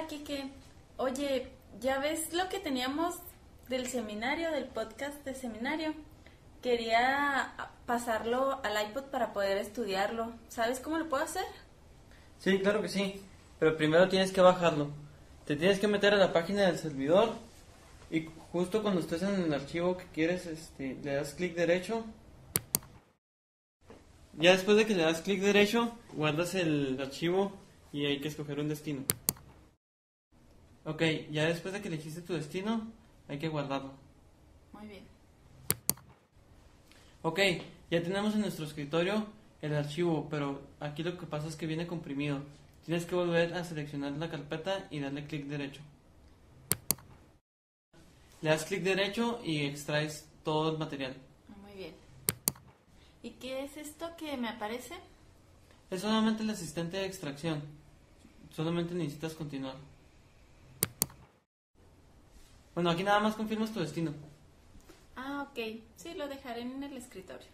Hola, Kike. Oye, ¿ya ves lo que teníamos del seminario, del podcast de seminario? Quería pasarlo al iPod para poder estudiarlo. ¿Sabes cómo lo puedo hacer? Sí, claro que sí, pero primero tienes que bajarlo. Te tienes que meter a la página del servidor y justo cuando estés en el archivo que quieres, le das clic derecho. Ya después de que le das clic derecho, guardas el archivo y hay que escoger un destino. Ok, ya después de que elegiste tu destino, hay que guardarlo. Muy bien. Ok, ya tenemos en nuestro escritorio el archivo, pero aquí lo que pasa es que viene comprimido. Tienes que volver a seleccionar la carpeta y darle clic derecho. Le das clic derecho y extraes todo el material. Muy bien. ¿Y qué es esto que me aparece? Es solamente el asistente de extracción. Solamente necesitas continuar. Bueno, aquí nada más confirmas tu destino. Ah, ok. Sí, lo dejaré en el escritorio.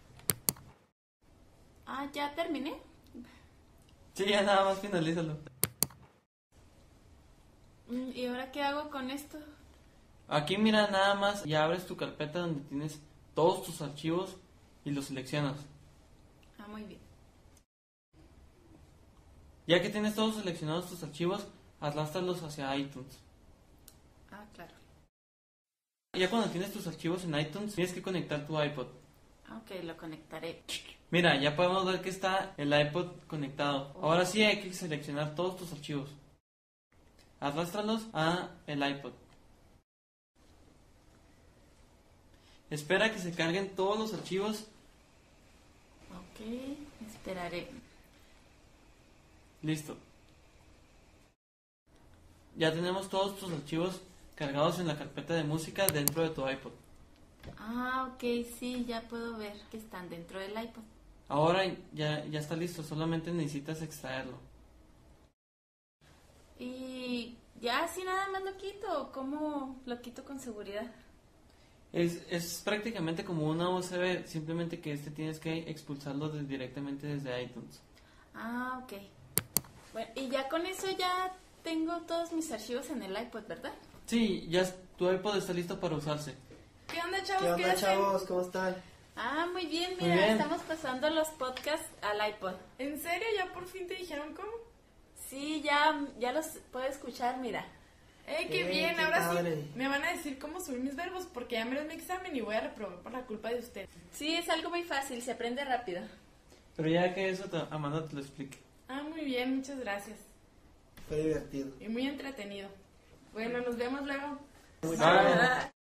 Ah, ¿ya terminé? Sí, ya nada más finalízalo. ¿Y ahora qué hago con esto? Aquí mira, nada más ya abres tu carpeta donde tienes todos tus archivos y los seleccionas. Ah, muy bien. Ya que tienes todos seleccionados tus archivos, arrástralos hacia iTunes. Ah, claro. Ya cuando tienes tus archivos en iTunes, tienes que conectar tu iPod. Ok, lo conectaré. Mira, ya podemos ver que está el iPod conectado. Ahora sí hay que seleccionar todos tus archivos. Arrástralos a el iPod. Espera que se carguen todos los archivos. Ok, esperaré. Listo. Ya tenemos todos tus archivos cargados en la carpeta de música dentro de tu iPod. Ah, ok, sí, ya puedo ver que están dentro del iPod. Ahora ya está listo, solamente necesitas extraerlo. ¿Y ya así nada más lo quito o cómo lo quito con seguridad? Es prácticamente como una USB, simplemente que tienes que expulsarlo directamente desde iTunes. Ah, ok. Bueno, y ya con eso ya tengo todos mis archivos en el iPod, ¿verdad? Sí, ya tu iPod está listo para usarse. ¿Qué onda, chavos? ¿Qué onda, hacen? chavos? ¿Cómo están? Ah, muy bien, Muy mira, bien. estamos pasando los podcasts al iPod. ¿En serio? ¿Ya por fin te dijeron cómo? Sí, ya los puedo escuchar, mira. Qué bien! qué Ahora padre. sí me van a decir cómo subir mis verbos porque ya me mi examen y voy a reprobar por la culpa de usted. Sí, es algo muy fácil, se aprende rápido. Pero ya que eso Amanda te lo explique. Ah, muy bien, muchas gracias. Fue divertido. Y muy entretenido. Bueno, nos vemos luego. Bye.